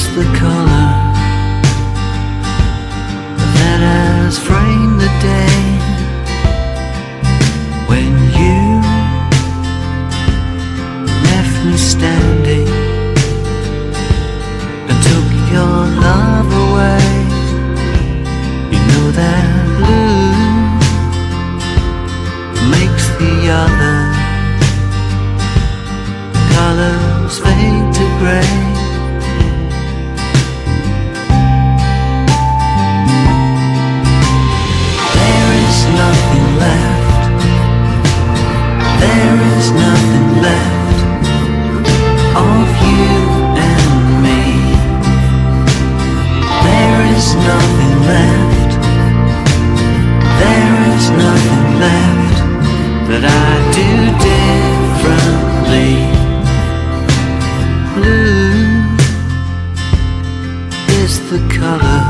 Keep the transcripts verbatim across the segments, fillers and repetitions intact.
the color that has framed the day when you left me standing and took your love away. You know that blue makes the other colors fade to grey. There is nothing left. There is nothing left of you and me. There is nothing left. There is nothing left that I do differently. Blue is the color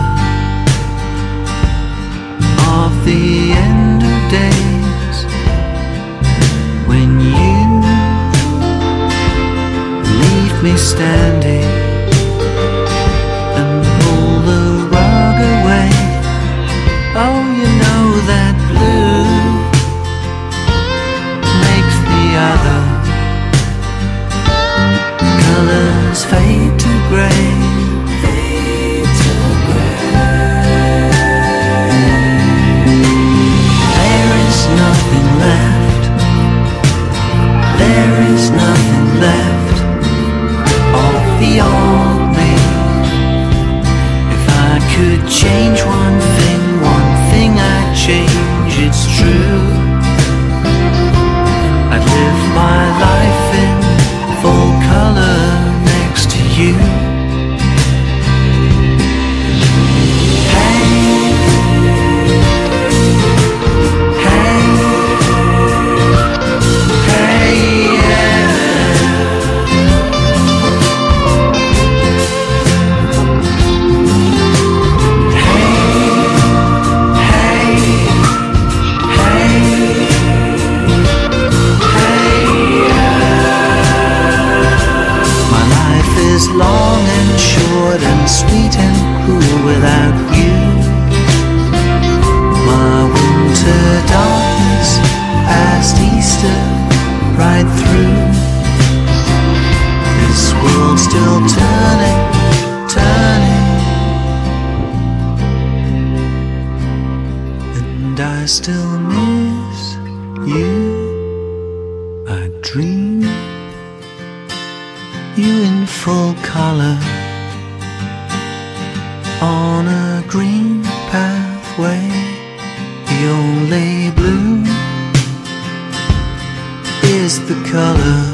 of the end of days when you leave me standing and pull the rug away. Oh, you know that blue makes the other colors fade to grey. Fade to grey. There is nothing left. There is nothing left of the old me. If I could change one thing, one thing I'd change, it's true. I'd live my life in full color next to you. Hey, hey, hey, yeah. Hey, hey, hey, hey, my life is long and short and sweet and cruel without you. My winter darkness past Easter right through. This world's still turning, turning, and I still miss you. I dream you in full color on a green pathway. The only blue is the color